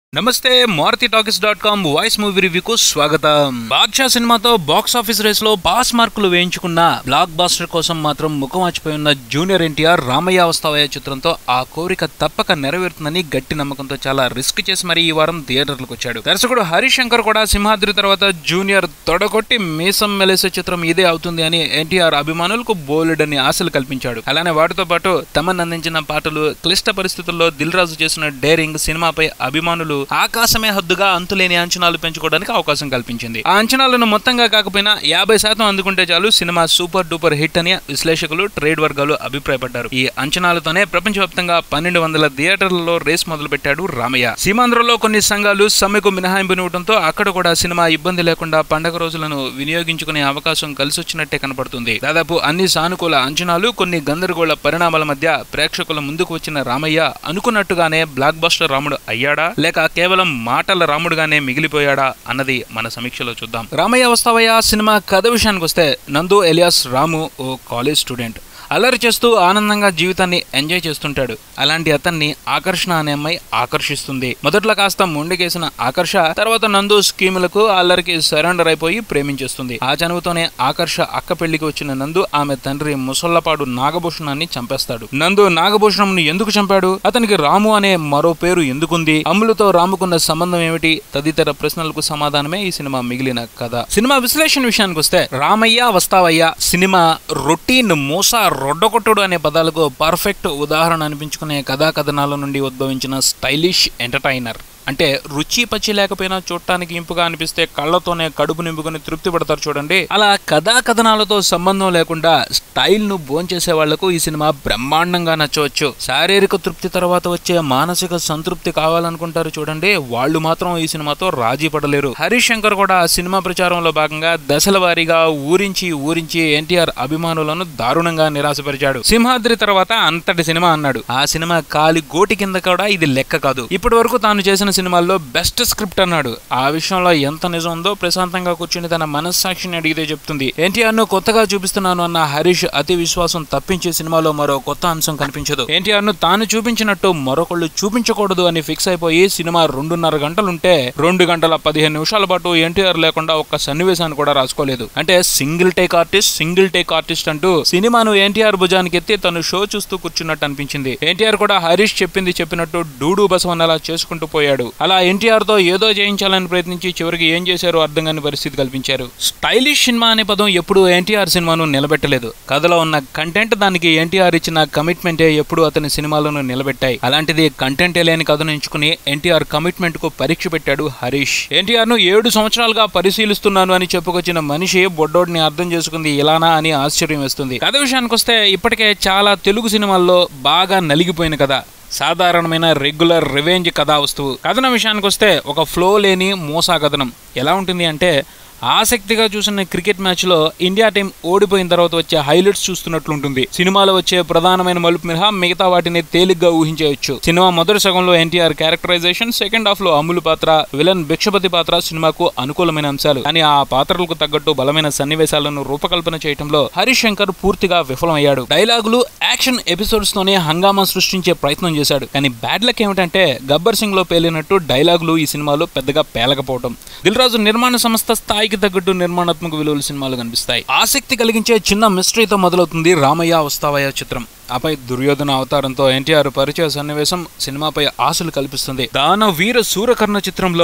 నమస్తే MaruTiTalkers.com voice movie రివ్యూకు స్వాగతం. బాద్షా సినిమాతో బాక్స్ ఆఫీస్ రేస్ లో పాస్ మార్కులు వేయించుకున్న బ్లాక్ బాస్టర్ కోసం మాత్రం ముఖమాచిపోయి ఉన్న జూనియర్ ఎన్టీఆర్ రామయ్య వస్తావయ్య చిత్రంతో ఆ కోరిక తప్పక నెరవేరుతుందని గట్టి నమ్మకంతో చాలా రిస్క్ చేసి మరీ ఈ వారం థియేటర్లకు వచ్చాడు. దర్శకుడు హరీష్ శంకర్ కూడా సింహాద్రి తర్వాత జూనియర్ తొడగొట్టి మీసం మెలేసే చిత్రం ఇదే అవుతుంది అని ఎన్టీఆర్ అభిమానులకు బోలెడని ఆశలు కల్పించాడు. అలానే వాటితో పాటు తమన్ అందించిన పాటలు, క్లిష్ట పరిస్థితుల్లో దిల్ రాజు చేసిన డేరింగ్ సినిమాపై అభిమానులు ఆకాశమే హద్దుగా అంతులేని అంచనాలు పెంచుకోవడానికి అవకాశం కల్పించింది. ఆ అంచనాలను మొత్తంగా కాకపోయినా 50% అందుకుంటే చాలు సినిమా సూపర్ డూపర్ హిట్ అని విశ్లేషకులు, ట్రేడ్ వర్గాలు అభిప్రాయపడ్డారు. ఈ అంచనాలతోనే ప్రపంచవ్యాప్తంగా 1200 థియేటర్లలో రేస్ మొదలుపెట్టాడు రామయ్య. సీమాంధ్రలో కొన్ని సంఘాలు సమ్మెకు మినహాయింపునివ్వడంతో అక్కడ కూడా సినిమా ఇబ్బంది లేకుండా పండగ రోజులను వినియోగించుకునే అవకాశం కలిసొచ్చినట్టే కనపడుతుంది. దాదాపు అన్ని సానుకూల అంచనాలు, కొన్ని గందరగోళ పరిణామాల మధ్య ప్రేక్షకుల ముందుకు వచ్చిన రామయ్య అనుకున్నట్టుగానే బ్లాక్ బస్టర్ రాముడు అయ్యాడా లేక కేవలం మాటల రాముడుగానే మిగిలిపోయాడా అన్నది మన సమీక్షలో చూద్దాం. రామయ్య వస్తావయ్య సినిమా కథ విషయానికి వస్తే, నందు ఎలియాస్ రాము ఓ కాలేజ్ స్టూడెంట్. అల్లరి చేస్తూ ఆనందంగా జీవితాన్ని ఎంజాయ్ చేస్తుంటాడు. అలాంటి అతన్ని ఆకర్షణ అనే అమ్మాయి ఆకర్షిస్తుంది. మొదట్లో కాస్త మొండికేసిన ఆకర్ష తర్వాత నందు స్కీములకు, అల్లరికి సరెండర్ అయిపోయి ప్రేమించేస్తుంది. ఆ చనువుతోనే ఆకర్ష అక్క పెళ్లికి వచ్చిన నందు ఆమె తండ్రి ముసళ్లపాడు నాగభూషణాన్ని చంపేస్తాడు. నందు నాగభూషణంను ఎందుకు చంపాడు, అతనికి రాము అనే మరో పేరు ఎందుకుంది, అమ్ములతో రాముకున్న సంబంధం ఏమిటి తదితర ప్రశ్నలకు సమాధానమే ఈ సినిమా మిగిలిన కథ. సినిమా విశ్లేషణ విషయానికి వస్తే, రామయ్య వస్తావయ్య సినిమా రొటీన్, మోస, రొడ్డకొట్టుడు అనే పదాలకు పర్ఫెక్ట్ ఉదాహరణ అనిపించుకునే కథా కథనాల నుండి ఉద్భవించిన స్టైలిష్ ఎంటర్టైనర్. అంటే రుచి పచ్చి లేకపోయినా చూడటానికి ఇంపుగా అనిపిస్తే కళ్ళతోనే కడుపు నింపుకొని తృప్తి పడతారు చూడండి. అలా కథా కథనాలతో సంబంధం లేకుండా స్టైల్ ను భోంచేసే వాళ్లకు ఈ సినిమా బ్రహ్మాండంగా నచ్చవచ్చు. శారీరక తృప్తి తర్వాత వచ్చే మానసిక సంతృప్తి కావాలనుకుంటారు చూడండి, వాళ్ళు మాత్రం ఈ సినిమాతో రాజీ పడలేరు. హరీష్ శంకర్ కూడా సినిమా ప్రచారంలో భాగంగా దశల వారీగా ఊరించి ఎన్టీఆర్ అభిమానులను దారుణంగా నిరాశపరిచాడు. సింహాద్రి తర్వాత అంతటి సినిమా అన్నాడు. ఆ సినిమా కాలి గోటి కింద కూడా ఇది లెక్క కాదు. ఇప్పటి వరకు తాను చేసిన సినిమాల్లో బెస్ట్ స్క్రిప్ట్ అన్నాడు. ఆ విషయంలో ఎంత నిజం ఉందో ప్రశాంతంగా కూర్చుని తన మనస్సాక్షిని అడిగితే చెప్తుంది. ఎన్టీఆర్ ను కొత్తగా చూపిస్తున్నాను అన్న హరీష్ అతి విశ్వాసం తప్పించే సినిమాలో మరో కొత్త అంశం కనిపించదు. ఎన్టీఆర్ ను తాను చూపించినట్టు మరొకళ్ళు చూపించకూడదు అని ఫిక్స్ అయిపోయి సినిమా 2.5 గంటలుంటే 2 గంటల 15 నిమిషాల పాటు ఎన్టీఆర్ లేకుండా ఒక్క సన్నివేశాన్ని కూడా రాసుకోలేదు. అంటే సింగిల్ టేక్ ఆర్టిస్ట్ అంటూ సినిమాను ఎన్టీఆర్ భుజానికి ఎత్తి తను షో చూస్తూ కూర్చున్నట్టు అనిపించింది. ఎన్టీఆర్ కూడా హరీష్ చెప్పినట్టు డూడు బసవన్నలా చేసుకుంటూ పోయాడు. అలా ఎన్టీఆర్ తో ఏదో చేయించాలని ప్రయత్నించి చివరికి ఏం చేశారో అర్థం కాని పరిస్థితి కల్పించారు. స్టైలిష్ సినిమా అనే పదం ఎప్పుడు ఎన్టీఆర్ సినిమాను నిలబెట్టలేదు. కథలో ఉన్న కంటెంట్, దానికి ఎన్టీఆర్ ఇచ్చిన కమిట్మెంటే ఎప్పుడు అతని సినిమాలను నిలబెట్టాయి. అలాంటిది కంటెంటే లేని కథను ఎంచుకుని ఎన్టీఆర్ కమిట్మెంట్ కు పరీక్ష పెట్టాడు హరీష్. ఎన్టీఆర్ ను 7 సంవత్సరాలుగా పరిశీలిస్తున్నాను అని చెప్పుకొచ్చిన మనిషి బొడ్డోడిని అర్థం చేసుకుంది ఇలానా అని ఆశ్చర్యం వేస్తుంది. కథ విషయానికి వస్తే, ఇప్పటికే చాలా తెలుగు సినిమాల్లో బాగా నలిగిపోయిన కథ, సాధారణమైన రెగ్యులర్ రివెంజ్ కథా వస్తువు. కథనం విషయానికి వస్తే, ఒక ఫ్లో లేని మోసా కథనం. ఎలా ఉంటుంది అంటే, ఆసక్తిగా చూసిన క్రికెట్ మ్యాచ్ లో ఇండియా టీం ఓడిపోయిన తర్వాత వచ్చే హైలైట్స్ చూస్తున్నట్లుంటుంది. సినిమాలో వచ్చే ప్రధానమైన మలుపు మినహా మిగతా వాటిని తేలిగ్గా ఊహించవచ్చు. సినిమా మొదటి సగంలో ఎన్టీఆర్ క్యారెక్టరైజేషన్, సెకండ్ హాఫ్ లో అమ్ములు పాత్ర, విలన్ భిక్షపతి పాత్ర సినిమాకు అనుకూలమైన అంశాలు. కానీ ఆ పాత్రలకు తగ్గట్టు బలమైన సన్నివేశాలను రూపకల్పన చేయడంలో హరీష్ శంకర్ పూర్తిగా విఫలమయ్యాడు. డైలాగులు, యాక్షన్ ఎపిసోడ్స్ తోనే హంగామా సృష్టించే ప్రయత్నం చేశాడు. కానీ బ్యాడ్ లక్ ఏమిటంటే, గబ్బర్ సింగ్ లో పేలినట్టు డైలాగులు ఈ సినిమాలో పెద్దగా పేలకపోవడం. దిల్ రాజు నిర్మాణ సంస్థ స్థాయి తగ్గట్టు నిర్మాణాత్మక విలువలు సినిమాలు కనిపిస్తాయి. ఆసక్తి కలిగించే చిన్న మిస్టరీతో మొదలవుతుంది రామయ్య వస్తావయ్య చిత్రం. ఆపై దుర్యోధన అవతారంతో ఎన్టీఆర్ పరిచయ సన్నివేశం సినిమాపై ఆశలు కల్పిస్తుంది. దాన వీర సూరకర్ణ చిత్రంలో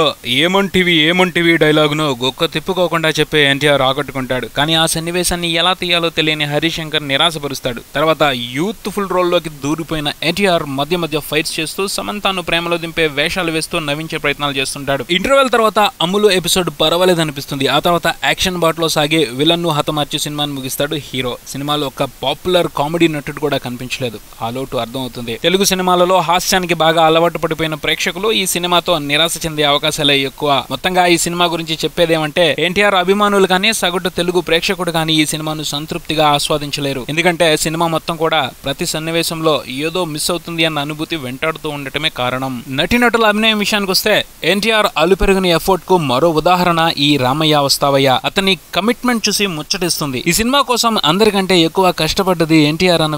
ఏమంటివి డైలాగును గొక్క తిప్పుకోకుండా చెప్పే ఎన్టీఆర్ ఆకట్టుకుంటాడు. కానీ ఆ సన్నివేశాన్ని ఎలా తీయాలో తెలియని హరీష్ శంకర్ నిరాశపరుస్తాడు. తర్వాత యూత్ఫుల్ రోల్లోకి దూరిపోయిన ఎన్టీఆర్ మధ్య ఫైట్స్ చేస్తూ సమంతాను ప్రేమలో దింపే వేషాలు వేస్తూ నవ్వించే ప్రయత్నాలు చేస్తుంటాడు. ఇంటర్వెల్ తర్వాత అమ్ములు ఎపిసోడ్ పర్వాలేదనిపిస్తుంది. ఆ తర్వాత యాక్షన్ బాట్లో సాగే విలన్ ను హతమార్చి సినిమాను ముగిస్తాడు హీరో. సినిమాలో ఒక పాపులర్ కామెడీ నటుడు కూడా కనిపించలేదు. ఆ లోటు అర్థమవుతుంది. తెలుగు సినిమాలలో హాస్యానికి బాగా అలవాటు పడిపోయిన ప్రేక్షకులు ఈ సినిమాతో నిరాశ చెందే అవకాశాలే ఎక్కువ. మొత్తంగా ఈ సినిమా గురించి చెప్పేదేమంటే, ఎన్టీఆర్ అభిమానులు కానీ సగటు తెలుగు ప్రేక్షకుడు కానీ ఈ సినిమాను సంతృప్తిగా ఆస్వాదించలేరు. ఎందుకంటే సినిమా మొత్తం కూడా ప్రతి సన్నివేశంలో ఏదో మిస్ అవుతుంది అన్న అనుభూతి వెంటాడుతూ ఉండటమే కారణం. నటీనటుల అభినయం విషయానికి వస్తే, ఎన్టీఆర్ అలుపెరుగని ఎఫర్ట్ కు మరో ఉదాహరణ ఈ రామయ్య వస్తావయ్య. అతని కమిట్మెంట్ చూసి ముచ్చటిస్తుంది. ఈ సినిమా కోసం అందరికంటే ఎక్కువ కష్టపడ్డది ఎన్టీఆర్ అన్న విషయం స్పష్టం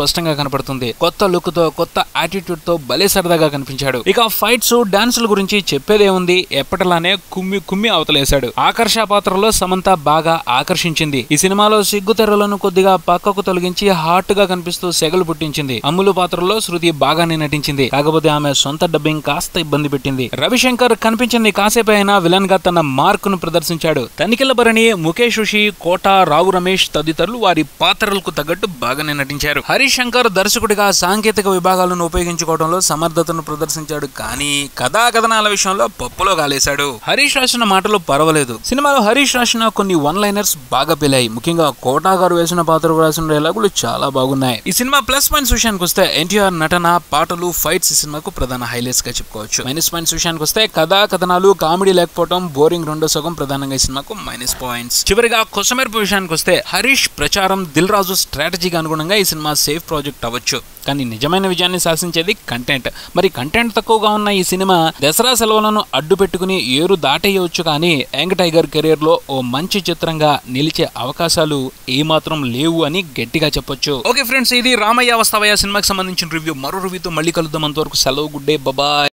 స్పష్టంగా కనపడుతుంది. కొత్త లుక్ తో, కొత్త యాటిట్యూడ్ తో భలే సరదాగా కనిపించాడు. ఇక ఫైట్స్, డాన్సుల గురించి చెప్పేదే ఉంది. ఎప్పటిలానే కుమ్మి కుమ్మి అవతలేశాడు. ఆకర్ష పాత్రలో సమంత బాగా ఆకర్షించింది. ఈ సినిమాలో సిగ్గు తెరలను కొద్దిగా పక్కకు తొలగించి హాట్ గా కనిపిస్తూ సెగలు పుట్టించింది. అమ్ములు పాత్రలో శృతి బాగానే నటించింది. కాకపోతే ఆమె సొంత డబ్బింగ్ కాస్త ఇబ్బంది పెట్టింది. రవిశంకర్ కనిపించింది కాసేపే అయినా విలన్ గా తన మార్క్ ను ప్రదర్శించాడు. తనిఖీల భరణి, ముఖేష్ ఋషి, కోట, రావు రమేష్ తదితరులు వారి పాత్రలకు తగ్గట్టు బాగానే నటించారు. హరీష్ శంకర్ దర్శకుడిగా సాంకేతిక విభాగాలను ఉపయోగించుకోవడంలో సమర్థతను ప్రదర్శించాడు. కానీ కథా కథనాల విషయంలో పప్పులో కాలేశాడు. హరీష్ రాసిన మాటలు పర్వాలేదు. సినిమాలో హరీష్ రాసిన కొన్ని వన్ లైనర్స్ బాగా పెళ్ళాయి. ముఖ్యంగా కోటా గారు వేసిన పాత్రకు రాసిన డైలాగులు చాలా బాగున్నాయి. ఈ సినిమా ప్లస్ పాయింట్స్ విషయానికి వస్తే ఎన్టీఆర్ నటన, పాటలు, ఫైట్స్ ఈ సినిమాకు ప్రధాన హైలైట్స్ గా చెప్పుకోవచ్చు. మైనస్ పాయింట్స్ విషయానికి వస్తే కథా కథనాలు, కామెడీ లేకపోవడం, బోరింగ్ రెండో సగం ప్రధానంగా ఈ సినిమాకు మైనస్ పాయింట్స్. చివరిగా కొసమెరుపు విషయానికి వస్తే హరీష్ ప్రచారం, దిల్ రాజు స్ట్రాటజీకి అనుగుణంగా ఈ సినిమా సేఫ్ ప్రాజెక్ట్ అవ్వచ్చు. కానీ నిజమైన విజయాన్ని శాసించేది కంటెంట్. మరి కంటెంట్ తక్కువగా ఉన్న ఈ సినిమా దసరా సెలవులను అడ్డు పెట్టుకుని ఏరు దాటేయవచ్చు. కానీ యంగ్ టైగర్ కెరీర్ లో ఓ మంచి చిత్రంగా నిలిచే అవకాశాలు ఏమాత్రం లేవు అని గట్టిగా చెప్పొచ్చు. ఓకే ఫ్రెండ్స్, ఇది రామయ్య వస్తావయ్య సినిమాకి సంబంధించిన రివ్యూ. మరో రివ్యూతో మళ్ళీ కలుద్దాం. అంతవరకు సెలవు, గుడ్ డే, బాయ్.